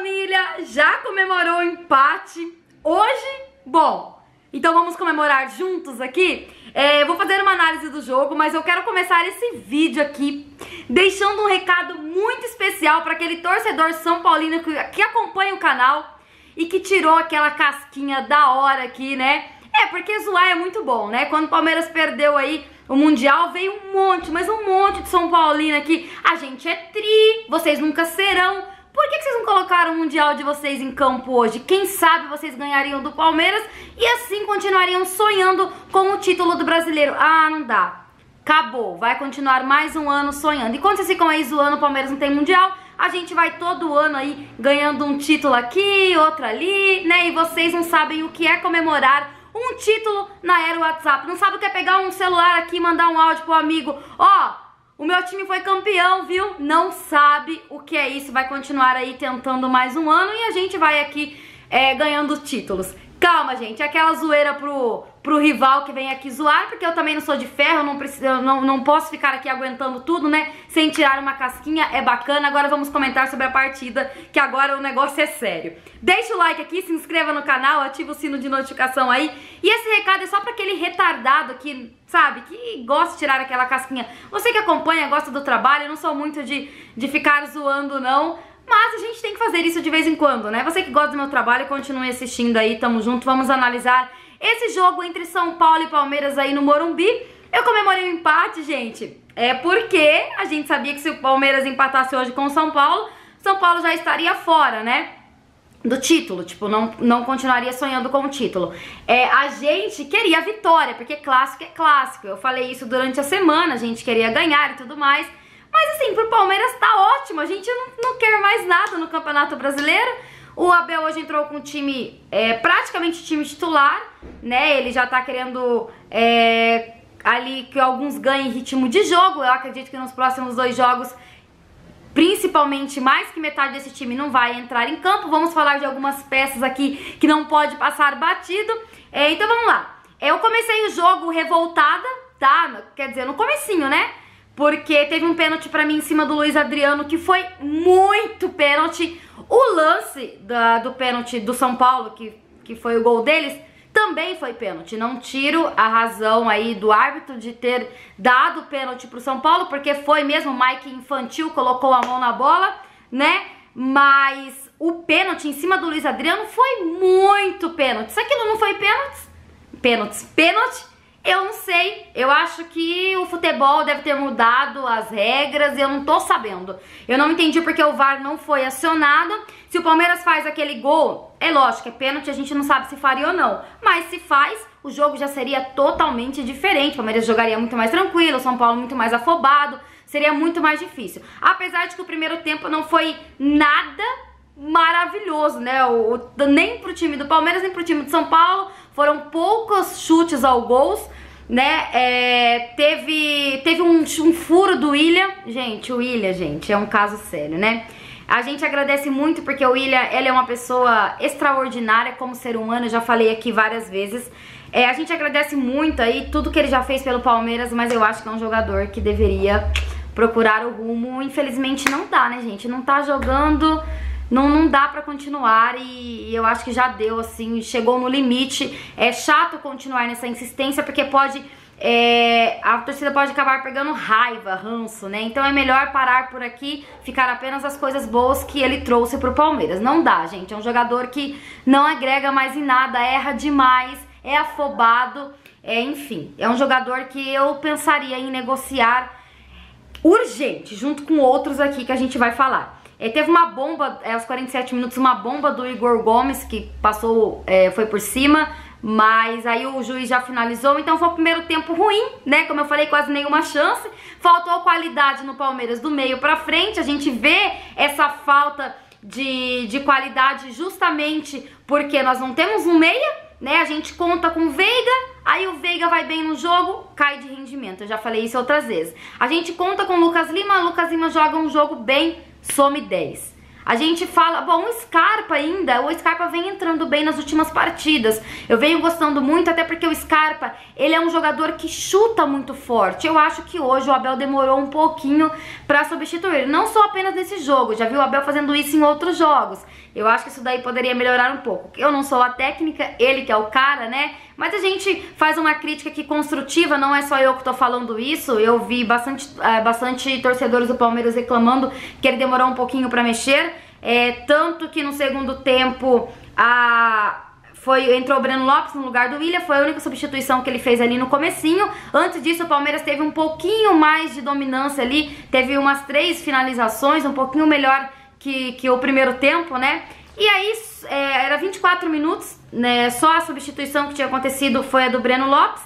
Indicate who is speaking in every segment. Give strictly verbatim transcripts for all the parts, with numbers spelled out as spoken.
Speaker 1: família, já comemorou o empate hoje? Bom, então vamos comemorar juntos aqui? É, eu vou fazer uma análise do jogo, mas eu quero começar esse vídeo aqui deixando um recado muito especial para aquele torcedor são paulino que, que acompanha o canal e que tirou aquela casquinha da hora aqui, né? É, porque zoar é muito bom, né? Quando o Palmeiras perdeu aí o Mundial, veio um monte, mas um monte de São Paulino aqui. A gente é tri, vocês nunca serão. Por que que vocês não colocaram o Mundial de vocês em campo hoje? Quem sabe vocês ganhariam do Palmeiras e assim continuariam sonhando com o título do Brasileiro. Ah, não dá. Acabou. Vai continuar mais um ano sonhando. E quando vocês ficam aí zoando o Palmeiras não tem Mundial, a gente vai todo ano aí ganhando um título aqui, outro ali, né? E vocês não sabem o que é comemorar um título na era WhatsApp. Não sabe o que é pegar um celular aqui e mandar um áudio pro amigo. Ó, o meu time foi campeão, viu? Não sabe o que é isso. Vai continuar aí tentando mais um ano e a gente vai aqui é, ganhando títulos. Calma, gente. Aquela zoeira pro, pro rival que vem aqui zoar, porque eu também não sou de ferro, não, preciso, eu não, não posso ficar aqui aguentando tudo, né? Sem tirar uma casquinha, é bacana. Agora vamos comentar sobre a partida, que agora o negócio é sério. Deixa o like aqui, se inscreva no canal, ativa o sino de notificação aí. E esse recado é só pra aquele retardado aqui, sabe? Que gosta de tirar aquela casquinha. Você que acompanha, gosta do trabalho, eu não sou muito de, de ficar zoando, não. Mas a gente tem que fazer isso de vez em quando, né? Você que gosta do meu trabalho, continue assistindo aí, tamo junto. Vamos analisar esse jogo entre São Paulo e Palmeiras aí no Morumbi. Eu comemorei o empate, gente, é porque a gente sabia que se o Palmeiras empatasse hoje com o São Paulo, São Paulo já estaria fora, né? Do título, tipo, não, não continuaria sonhando com o título. É, a gente queria a vitória, porque clássico é clássico. Eu falei isso durante a semana, a gente queria ganhar e tudo mais. Mas assim, pro Palmeiras tá ótimo, a gente não, não quer mais nada no Campeonato Brasileiro. O Abel hoje entrou com o time, é, praticamente time titular, né? Ele já tá querendo é, ali que alguns ganhem ritmo de jogo. Eu acredito que nos próximos dois jogos, principalmente mais que metade desse time não vai entrar em campo. Vamos falar de algumas peças aqui que não pode passar batido. É, então vamos lá. Eu comecei o jogo revoltada, tá? Quer dizer, no comecinho, né? Porque teve um pênalti pra mim em cima do Luiz Adriano, que foi muito pênalti. O lance da, do pênalti do São Paulo, que, que foi o gol deles, também foi pênalti. Não tiro a razão aí do árbitro de ter dado pênalti pro São Paulo, porque foi mesmo, o Mike infantil colocou a mão na bola, né? Mas o pênalti em cima do Luiz Adriano foi muito pênalti. Se aquilo não foi pênalti, pênalti, pênalti, eu não sei, eu acho que o futebol deve ter mudado as regras e eu não tô sabendo. Eu não entendi porque o V A R não foi acionado. Se o Palmeiras faz aquele gol, é lógico, é pênalti, a gente não sabe se faria ou não. Mas se faz, o jogo já seria totalmente diferente. O Palmeiras jogaria muito mais tranquilo, o São Paulo muito mais afobado, seria muito mais difícil. Apesar de que o primeiro tempo não foi nada maravilhoso, né? O, o, nem pro time do Palmeiras, nem pro time do São Paulo. Foram poucos chutes ao gols, né? É, teve teve um, um furo do William. Gente, o William, gente, é um caso sério, né? A gente agradece muito porque o William, ele é uma pessoa extraordinária como ser humano, eu já falei aqui várias vezes. É, a gente agradece muito aí tudo que ele já fez pelo Palmeiras, mas eu acho que é um jogador que deveria procurar o rumo. Infelizmente não dá, né, gente? Não tá jogando... Não, não dá pra continuar e, e eu acho que já deu, assim, chegou no limite. É chato continuar nessa insistência porque pode, é, a torcida pode acabar pegando raiva, ranço, né? Então é melhor parar por aqui, ficar apenas as coisas boas que ele trouxe pro Palmeiras. Não dá, gente, é um jogador que não agrega mais em nada, erra demais, é afobado, é, enfim. É um jogador que eu pensaria em negociar urgente, junto com outros aqui que a gente vai falar. É, teve uma bomba, é, aos quarenta e sete minutos, uma bomba do Igor Gomes que passou, é, foi por cima, mas aí o juiz já finalizou, então foi o primeiro tempo ruim, né? Como eu falei, quase nenhuma chance. Faltou qualidade no Palmeiras do meio pra frente, a gente vê essa falta de, de qualidade justamente porque nós não temos um meia, né? A gente conta com o Veiga, aí o Veiga vai bem no jogo, cai de rendimento, eu já falei isso outras vezes. A gente conta com o Lucas Lima, o Lucas Lima joga um jogo bem, some dez. A gente fala, bom, o Scarpa ainda, o Scarpa vem entrando bem nas últimas partidas. Eu venho gostando muito, até porque o Scarpa, ele é um jogador que chuta muito forte. Eu acho que hoje o Abel demorou um pouquinho pra substituir. Não só apenas nesse jogo, já vi o Abel fazendo isso em outros jogos. Eu acho que isso daí poderia melhorar um pouco. Eu não sou a técnica, ele que é o cara, né? Mas a gente faz uma crítica aqui construtiva, não é só eu que tô falando isso. Eu vi bastante, é, bastante torcedores do Palmeiras reclamando que ele demorou um pouquinho pra mexer. É, tanto que no segundo tempo a... Foi, entrou o Breno Lopes no lugar do William, foi a única substituição que ele fez ali no comecinho. Antes disso o Palmeiras teve um pouquinho mais de dominância ali, teve umas três finalizações, um pouquinho melhor que, que o primeiro tempo, né? E aí é, era vinte e quatro minutos, né? Só a substituição que tinha acontecido foi a do Breno Lopes.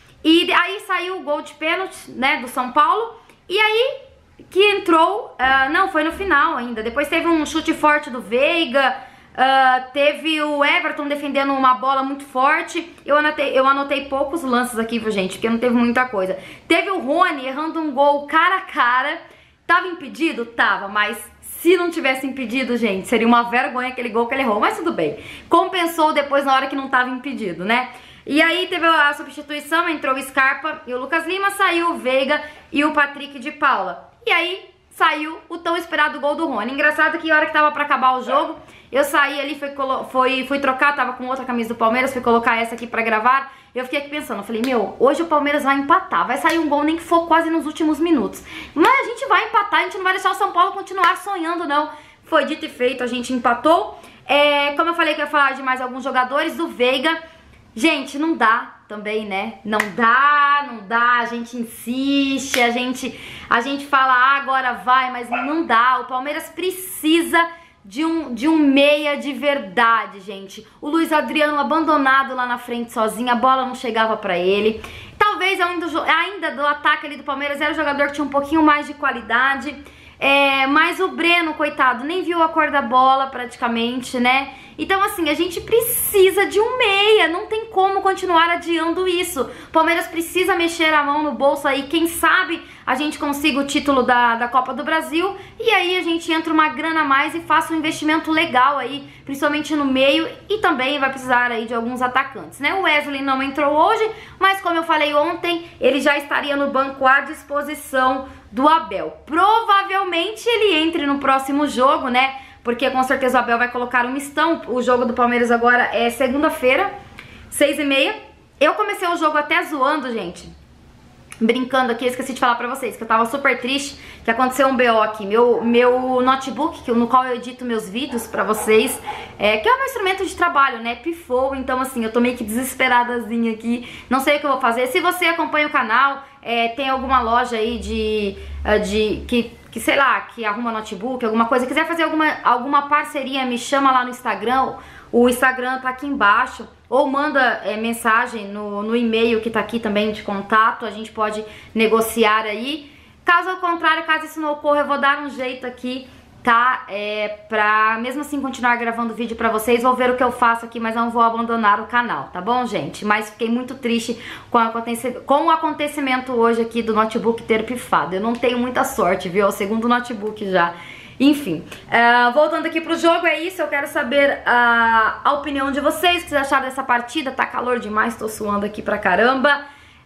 Speaker 1: E aí saiu o gol de pênalti, né, do São Paulo. E aí que entrou, uh, não, foi no final ainda. Depois teve um chute forte do Veiga, uh, teve o Everton defendendo uma bola muito forte. Eu anotei, eu anotei poucos lances aqui, viu, gente, porque não teve muita coisa. Teve o Rony errando um gol cara a cara. Tava impedido? Tava, mas se não tivesse impedido, gente, seria uma vergonha aquele gol que ele errou. Mas tudo bem, compensou depois na hora que não tava impedido, né? E aí teve a substituição, entrou o Scarpa e o Lucas Lima, saiu o Veiga e o Patrick de Paula. E aí saiu o tão esperado gol do Rony. Engraçado que a hora que tava pra acabar o jogo, eu saí ali, fui, fui, fui trocar, tava com outra camisa do Palmeiras, fui colocar essa aqui pra gravar. Eu fiquei aqui pensando, eu falei, meu, hoje o Palmeiras vai empatar, vai sair um gol nem que for quase nos últimos minutos. Mas a gente vai empatar, a gente não vai deixar o São Paulo continuar sonhando, não. Foi dito e feito, a gente empatou. É, como eu falei que eu ia falar de mais alguns jogadores, do Veiga. Gente, não dá também, né? Não dá, não dá, a gente insiste, a gente, a gente fala, ah, agora vai, mas não dá. O Palmeiras precisa de um, de um meia de verdade, gente. O Luiz Adriano abandonado lá na frente sozinho, a bola não chegava pra ele. Talvez ainda, ainda do ataque ali do Palmeiras era o jogador que tinha um pouquinho mais de qualidade. É, mas o Breno, coitado, nem viu a cor da bola praticamente, né? Então assim, a gente precisa de um meia, não tem como continuar adiando isso. O Palmeiras precisa mexer a mão no bolso aí, quem sabe a gente consiga o título da, da Copa do Brasil e aí a gente entra uma grana a mais e faça um investimento legal aí, principalmente no meio, e também vai precisar aí de alguns atacantes, né? O Wesley não entrou hoje, mas como eu falei ontem, ele já estaria no banco à disposição do Abel. Provavelmente ele entre no próximo jogo, né? Porque com certeza o Abel vai colocar um mistão. O jogo do Palmeiras agora é segunda-feira, seis e meia. Eu comecei o jogo até zoando, gente. Brincando aqui, esqueci de falar pra vocês que eu tava super triste, que aconteceu um B O aqui. Meu, meu notebook, no qual eu edito meus vídeos pra vocês, é, que é o meu instrumento de trabalho, né, pifou. Então assim, eu tô meio que desesperadazinha aqui, não sei o que eu vou fazer. Se você acompanha o canal, é, tem alguma loja aí de, de que, que sei lá, que arruma notebook, alguma coisa, quiser fazer alguma, alguma parceria, me chama lá no Instagram. O Instagram tá aqui embaixo, ou manda é, mensagem no, no e-mail que tá aqui também de contato, a gente pode negociar aí. Caso ao contrário, caso isso não ocorra, eu vou dar um jeito aqui, tá? É, pra mesmo assim continuar gravando vídeo pra vocês, vou ver o que eu faço aqui, mas não vou abandonar o canal, tá bom, gente? Mas fiquei muito triste com, a, com o acontecimento hoje aqui do notebook ter pifado. Eu não tenho muita sorte, viu? É o segundo notebook já. Enfim, uh, voltando aqui pro jogo, é isso, eu quero saber uh, a opinião de vocês, o que vocês acharam dessa partida. Tá calor demais, tô suando aqui pra caramba.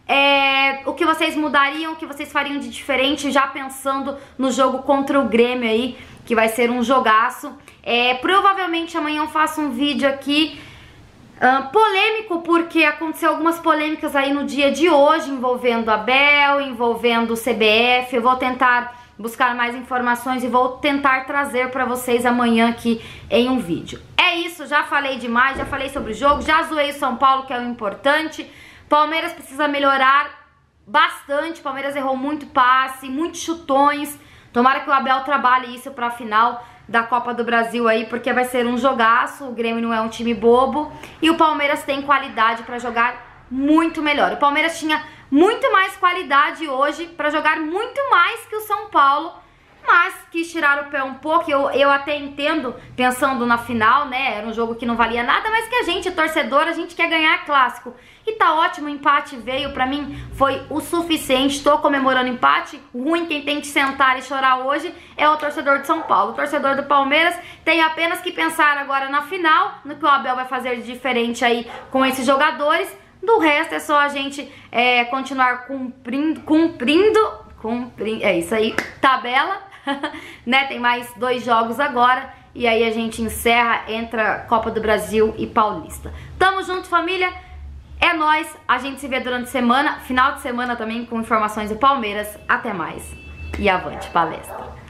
Speaker 1: É, o que vocês mudariam, o que vocês fariam de diferente, já pensando no jogo contra o Grêmio aí, que vai ser um jogaço. É, provavelmente amanhã eu faço um vídeo aqui uh, polêmico, porque aconteceu algumas polêmicas aí no dia de hoje, envolvendo a Abel, envolvendo o C B F. Eu vou tentar buscar mais informações e vou tentar trazer pra vocês amanhã aqui em um vídeo. É isso, já falei demais, já falei sobre o jogo, já zoei o São Paulo, que é o importante. Palmeiras precisa melhorar bastante, Palmeiras errou muito passe, muitos chutões. Tomara que o Abel trabalhe isso pra final da Copa do Brasil aí, porque vai ser um jogaço. O Grêmio não é um time bobo e o Palmeiras tem qualidade pra jogar muito melhor. O Palmeiras tinha muito mais qualidade hoje pra jogar muito mais que o São Paulo, mas quis tirar o pé um pouco. Eu, eu até entendo, pensando na final, né? Era um jogo que não valia nada, mas que a gente, torcedor, a gente quer ganhar clássico. E tá ótimo, o empate veio, pra mim foi o suficiente. Tô comemorando empate. Ruim, quem tem que sentar e chorar hoje é o torcedor de São Paulo. O torcedor do Palmeiras tem apenas que pensar agora na final, no que o Abel vai fazer de diferente aí com esses jogadores. Do resto é só a gente é, continuar cumprindo, cumprindo, cumprindo, é isso aí, tabela, né? Tem mais dois jogos agora e aí a gente encerra, entra Copa do Brasil e Paulista. Tamo junto, família, é nóis, a gente se vê durante a semana, final de semana também com informações do Palmeiras. Até mais e avante palestra.